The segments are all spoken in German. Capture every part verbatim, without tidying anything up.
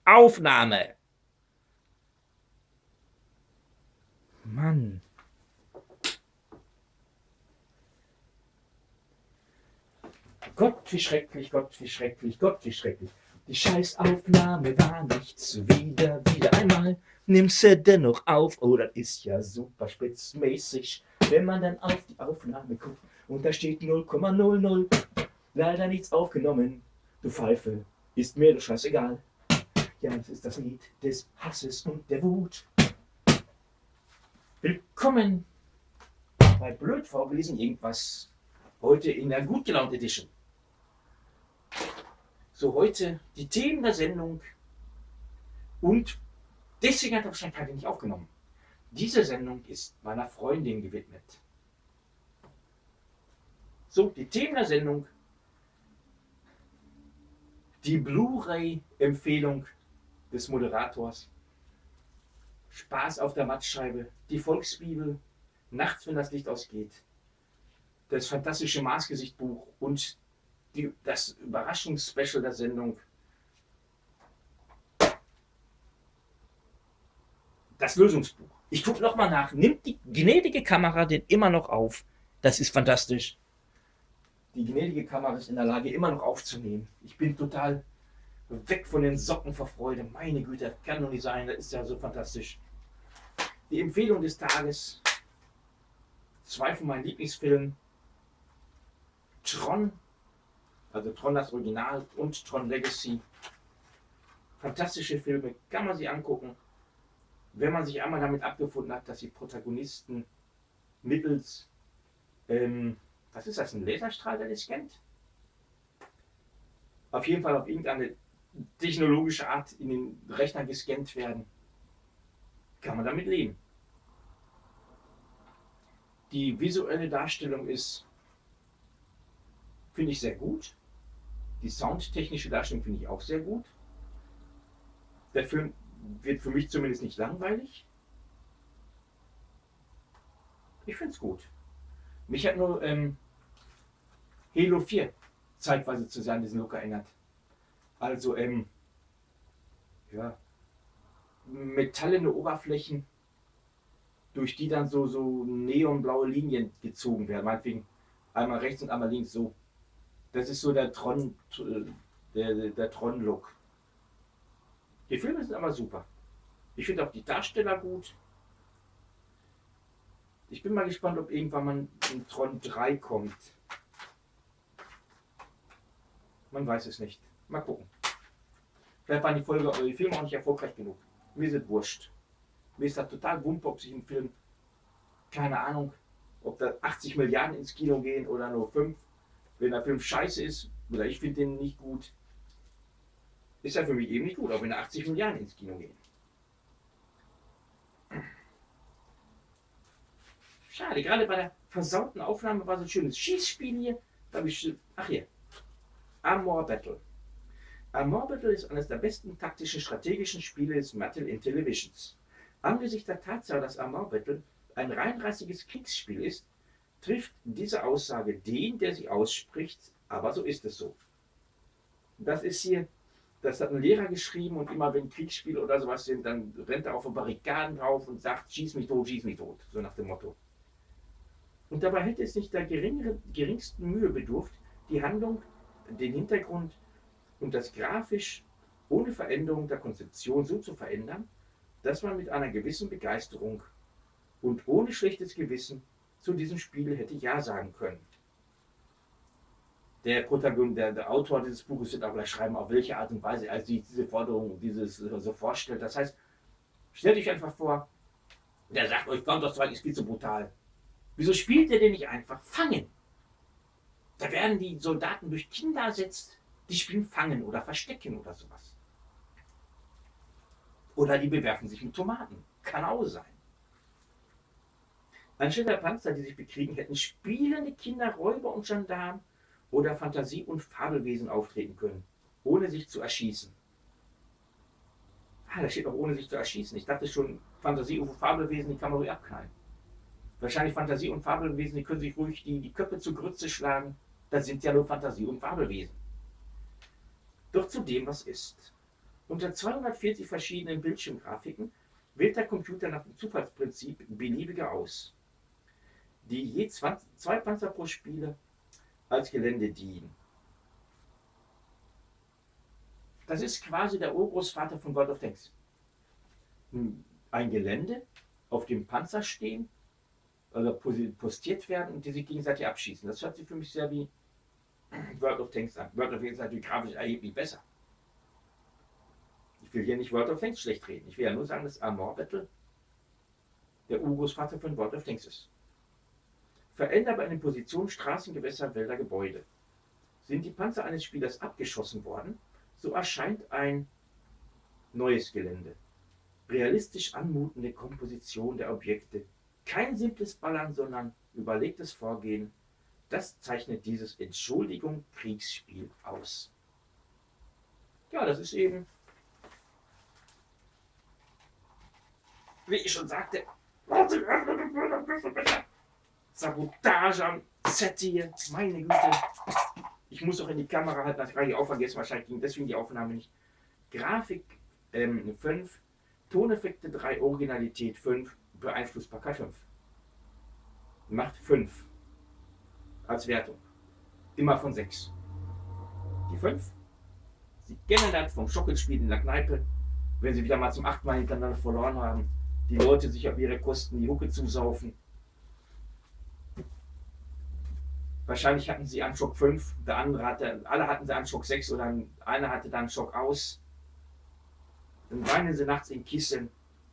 Aufnahme. Mann. Gott, wie schrecklich, Gott, wie schrecklich, Gott, wie schrecklich. Die Scheißaufnahme war nichts. Wieder, wieder einmal. Nimmst du dennoch auf. Oh, das ist ja super spitzmäßig. Wenn man dann auf die Aufnahme guckt und da steht null Komma null null. Leider nichts aufgenommen. Du Pfeife, ist mir doch scheißegal. Ja, das ist das Lied des Hasses und der Wut. Willkommen bei Blöd vorgelesen irgendwas. Heute in der gut gelaunt Edition. So, heute die Themen der Sendung und deswegen hat er wahrscheinlich keine nicht aufgenommen. Diese Sendung ist meiner Freundin gewidmet. So, die Themen der Sendung. Die Blu-ray-Empfehlung des Moderators. Spaß auf der Mattscheibe. Die Volksbibel. Nachts, wenn das Licht ausgeht. Das fantastische Maßgesichtbuch und die, das Überraschungsspecial der Sendung. Das Lösungsbuch. Ich gucke nochmal nach. Nimmt die gnädige Kamera den immer noch auf? Das ist fantastisch. Die gnädige Kamera ist in der Lage, immer noch aufzunehmen. Ich bin total weg von den Socken vor Freude. Meine Güte, das kann doch nicht sein. Das ist ja so fantastisch. Die Empfehlung des Tages. Zwei von meinen Lieblingsfilmen. Tron, also Tron das Original und Tron Legacy. Fantastische Filme, kann man sich angucken. Wenn man sich einmal damit abgefunden hat, dass die Protagonisten mittels, ähm, was ist das, ein Laserstrahl, der das scannt? Auf jeden Fall auf irgendeine technologische Art in den Rechner gescannt werden, kann man damit leben. Die visuelle Darstellung ist, finde ich, sehr gut. Die soundtechnische Darstellung finde ich auch sehr gut. Der Film wird für mich zumindest nicht langweilig. Ich finde es gut. Mich hat nur ähm, Halo vier zeitweise zu sein, diesen Look erinnert. Also, ähm, ja, metallene Oberflächen, durch die dann so, so neonblaue Linien gezogen werden. Meinetwegen einmal rechts und einmal links so. Das ist so der Tron, der, der, der Tron-Look. Die Filme sind aber super. Ich finde auch die Darsteller gut. Ich bin mal gespannt, ob irgendwann mal ein Tron drei kommt. Man weiß es nicht. Mal gucken. Vielleicht waren die Folge oder die Filme auch nicht erfolgreich genug. Mir sind wurscht. Mir ist das total wumpe, ob sich ein Film, keine Ahnung, ob da achtzig Milliarden ins Kino gehen oder nur fünf. Wenn der Film scheiße ist, oder ich finde den nicht gut, ist er für mich eben nicht gut, auch wenn er achtzig Milliarden ins Kino gehen. Schade, gerade bei der versauten Aufnahme war so ein schönes Schießspiel hier. Da habe ich, ach hier, Armor Battle. Armor Battle ist eines der besten taktischen strategischen Spiele des Mattel Intellivisions. Angesichts der Tatsache, dass Armor Battle ein reinrassiges Kriegsspiel ist, trifft diese Aussage den, der sie ausspricht, aber so ist es so. Das ist hier, das hat ein Lehrer geschrieben und immer wenn Kriegsspiele oder sowas sind, dann rennt er auf die Barrikaden drauf und sagt, schieß mich tot, schieß mich tot, so nach dem Motto. Und dabei hätte es nicht der geringere, geringsten Mühe bedurft, die Handlung, den Hintergrund und das grafisch ohne Veränderung der Konzeption so zu verändern, dass man mit einer gewissen Begeisterung und ohne schlechtes Gewissen zu diesem Spiel hätte Ja sagen können. Der Protagonist, der, der Autor dieses Buches wird auch gleich schreiben, auf welche Art und Weise er sich diese Forderung, dieses so vorstellt. Das heißt, stellt euch einfach vor, der sagt euch, Counter-Strike ist viel zu brutal. Wieso spielt ihr denn nicht einfach Fangen? Da werden die Soldaten durch Kinder ersetzt, die spielen Fangen oder Verstecken oder sowas. Oder die bewerfen sich mit Tomaten. Kann auch sein. Anstelle der Panzer, die sich bekriegen, hätten spielende Kinder, Räuber und Gendarmen oder Fantasie- und Fabelwesen auftreten können, ohne sich zu erschießen. Ah, da steht auch ohne sich zu erschießen. Ich dachte schon, Fantasie- und Fabelwesen, die kann man ruhig abknallen. Wahrscheinlich Fantasie- und Fabelwesen, die können sich ruhig die, die Köpfe zu Grütze schlagen. Das sind ja nur Fantasie- und Fabelwesen. Doch zu dem, was ist. Unter zweihundertvierzig verschiedenen Bildschirmgrafiken wählt der Computer nach dem Zufallsprinzip beliebige aus, die je zwanzig, zwei Panzer pro Spieler als Gelände dienen. Das ist quasi der Urgroßvater von World of Tanks. Ein Gelände, auf dem Panzer stehen, also postiert werden und die sich gegenseitig abschießen. Das hört sich für mich sehr wie World of Tanks an. World of Tanks ist natürlich grafisch erheblich besser. Ich will hier nicht World of Tanks schlecht reden. Ich will ja nur sagen, dass Armor Battle der Urgroßvater von World of Tanks ist. Veränderbar in den Positionen Straßen, Gewässer, Wälder, Gebäude. Sind die Panzer eines Spielers abgeschossen worden, so erscheint ein neues Gelände. Realistisch anmutende Komposition der Objekte. Kein simples Ballern, sondern überlegtes Vorgehen. Das zeichnet dieses Entschuldigung Kriegsspiel aus. Ja, das ist eben, wie ich schon sagte, Sabotage am Set hier, meine Güte. Ich muss auch in die Kamera halten, das habe ich auch vergessen, wahrscheinlich ging deswegen die Aufnahme nicht. Grafik ähm, fünf, Toneffekte drei, Originalität fünf, Beeinflussbarkeit fünf. Macht fünf als Wertung. Immer von sechs. Die fünf, Sie kennen das vom Schockelspiel in der Kneipe, wenn Sie wieder mal zum achten Mal hintereinander verloren haben, die Leute sich auf ihre Kosten die Hucke zusaufen. Wahrscheinlich hatten sie Anschock fünf, der andere hatte, alle hatten sie Anschock sechs oder einer hatte dann Schock aus. Dann weinen sie nachts in Kissen.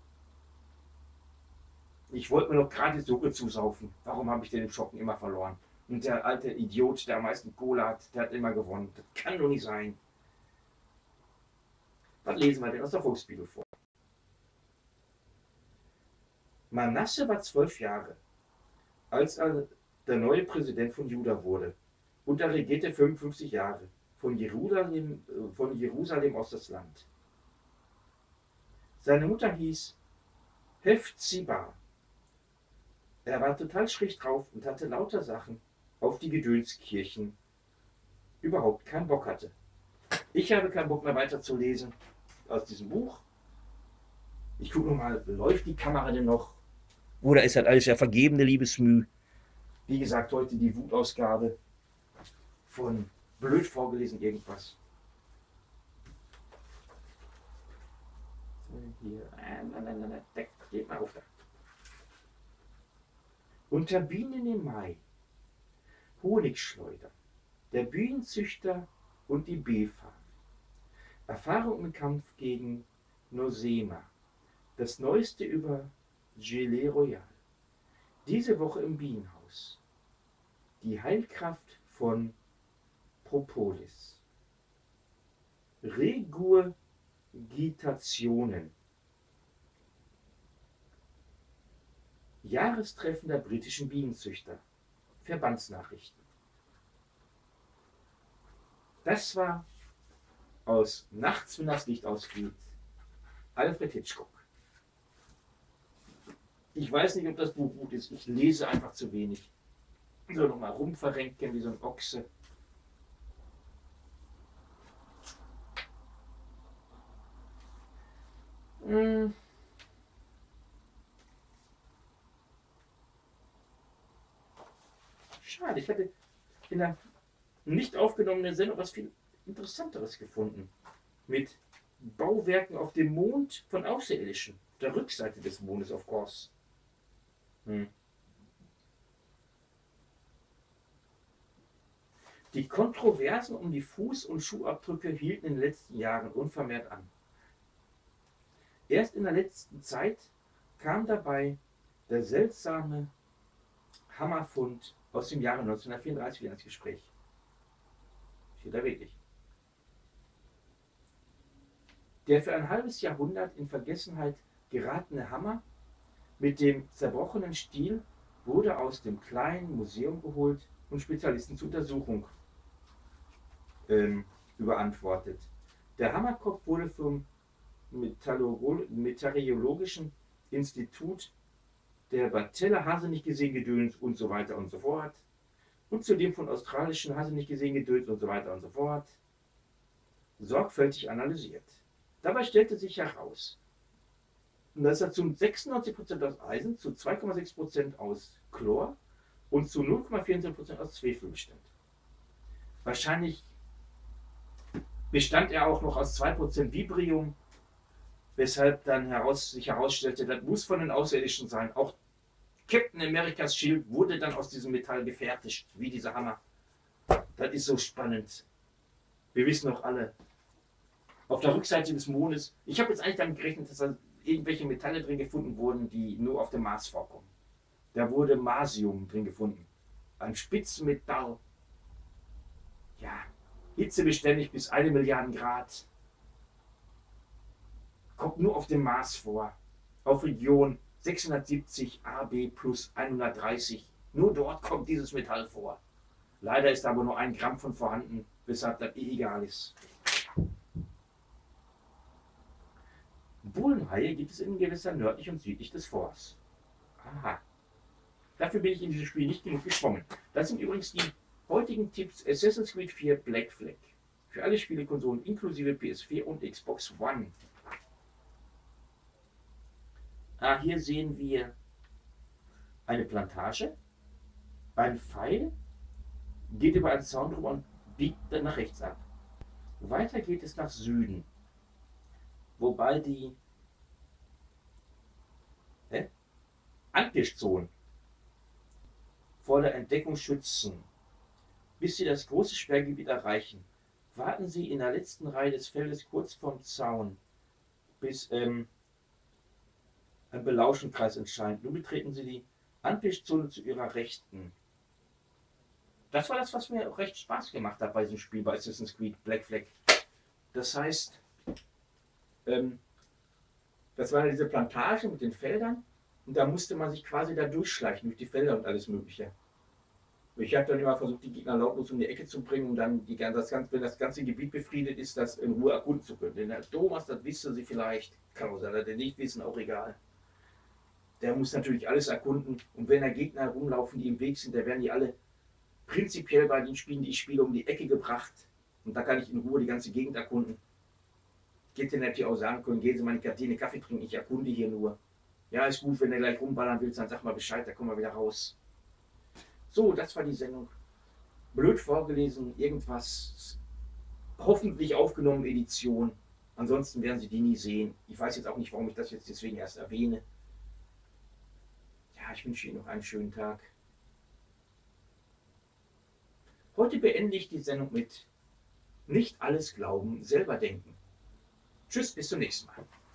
Ich wollte mir doch gerade die Hucke zusaufen. Warum habe ich denn im Schocken immer verloren? Und der alte Idiot, der am meisten Kohle hat, der hat immer gewonnen. Das kann doch nicht sein. Was lesen wir denn aus der Volksbibel vor? Manasse war zwölf Jahre, als er der neue Präsident von Juda wurde, und er regierte fünfundfünfzig Jahre von Jerusalem, von Jerusalem aus das Land. Seine Mutter hieß Hephzibah. Er war total schräg drauf und hatte lauter Sachen, auf die Gedönskirchen überhaupt keinen Bock hatte. Ich habe keinen Bock mehr weiterzulesen aus diesem Buch. Ich gucke nochmal, läuft die Kamera denn noch? Oder ist das alles ja vergebene Liebesmüh? Wie gesagt, heute die Wutausgabe von blöd vorgelesen irgendwas. Hier, geht mal auf da. Unter Bienen im Mai, Honigschleuder, der Bienenzüchter und die Beefahne. Erfahrung im Kampf gegen Nosema. Das Neueste über Gelée Royale. Diese Woche im Bienenhaus. Die Heilkraft von Propolis. Regurgitationen. Jahrestreffen der britischen Bienenzüchter. Verbandsnachrichten. Das war aus Nachts, wenn das Licht ausgeht, Alfred Hitchcock. Ich weiß nicht, ob das Buch gut ist. Ich lese einfach zu wenig. So nochmal rumverrenken wie so ein Ochse. Hm. Schade, ich hatte in der nicht aufgenommenen Sendung was viel Interessanteres gefunden. Mit Bauwerken auf dem Mond von Außerirdischen. Der Rückseite des Mondes, of course. Hm. Die Kontroversen um die Fuß- und Schuhabdrücke hielten in den letzten Jahren unvermehrt an. Erst in der letzten Zeit kam dabei der seltsame Hammerfund aus dem Jahre neunzehnhundertvierunddreißig wieder ins Gespräch. Steht da wirklich. Der für ein halbes Jahrhundert in Vergessenheit geratene Hammer mit dem zerbrochenen Stiel wurde aus dem kleinen Museum geholt und Spezialisten zur Untersuchung ähm, überantwortet. Der Hammerkopf wurde vom Metallurgischen Institut der Battelle Hase nicht gesehen Gedöns und so weiter und so fort und zudem von australischen Hase nicht gesehen Gedöns und so weiter und so fort sorgfältig analysiert. Dabei stellte sich heraus, dass er zu sechsundneunzig Prozent aus Eisen, zu zwei Komma sechs Prozent aus Chlor und zu null Komma vierundsiebzig Prozent aus Schwefel bestand. Wahrscheinlich bestand er auch noch aus zwei Prozent Vibrium, weshalb dann heraus, sich herausstellte, das muss von den Außerirdischen sein. Auch Captain Americas Schild wurde dann aus diesem Metall gefertigt, wie dieser Hammer. Das ist so spannend. Wir wissen doch alle, auf der Rückseite des Mondes, ich habe jetzt eigentlich damit gerechnet, dass da irgendwelche Metalle drin gefunden wurden, die nur auf dem Mars vorkommen. Da wurde Marsium drin gefunden. Ein Spitzenmetall. Ja, hitzebeständig bis eine Milliarde Grad. Kommt nur auf dem Mars vor. Auf Region sechshundertsiebzig A B plus hundertdreißig. Nur dort kommt dieses Metall vor. Leider ist aber nur ein Gramm von vorhanden, weshalb das eh egal ist. Bullenhaie gibt es in den Gewässern nördlich und südlich des Forts. Aha. Dafür bin ich in diesem Spiel nicht genug geschwommen. Das sind übrigens die heutigen Tipps Assassin's Creed vier Black Flag. Für alle Spielekonsolen inklusive P S vier und Xbox One. Ah, hier sehen wir eine Plantage, ein Pfeil, geht über einen Zaun drüber und biegt dann nach rechts ab. Weiter geht es nach Süden, wobei die äh, Antischzonen vor der Entdeckung schützen. Bis Sie das große Sperrgebiet erreichen, warten Sie in der letzten Reihe des Feldes kurz vorm Zaun, bis ähm, ein Belauschenkreis entscheidet. Nun betreten Sie die Antischzone zu Ihrer Rechten. Das war das, was mir auch recht Spaß gemacht hat bei diesem Spiel, bei Assassin's Creed Black Flag. Das heißt, ähm, das war diese Plantage mit den Feldern und da musste man sich quasi da durchschleichen, durch die Felder und alles Mögliche. Ich habe dann immer versucht, die Gegner lautlos um die Ecke zu bringen und dann, die, das ganze, wenn das ganze Gebiet befriedet ist, das in Ruhe erkunden zu können. Denn der Thomas, das wissen Sie vielleicht, kann auch sein, dass der nicht wissen, auch egal. Der muss natürlich alles erkunden und wenn da Gegner herumlaufen, die im Weg sind, da werden die alle prinzipiell bei den Spielen, die ich spiele, um die Ecke gebracht und da kann ich in Ruhe die ganze Gegend erkunden. Geht dir natürlich auch sagen können, gehen Sie mal eine Kantine Kaffee trinken, ich erkunde hier nur. Ja, ist gut, wenn du gleich rumballern willst, dann sag mal Bescheid, da kommen wir wieder raus. So, das war die Sendung. Blöd vorgelesen, irgendwas hoffentlich aufgenommen, Edition. Ansonsten werden Sie die nie sehen. Ich weiß jetzt auch nicht, warum ich das jetzt deswegen erst erwähne. Ja, ich wünsche Ihnen noch einen schönen Tag. Heute beende ich die Sendung mit Nicht alles glauben, selber denken. Tschüss, bis zum nächsten Mal.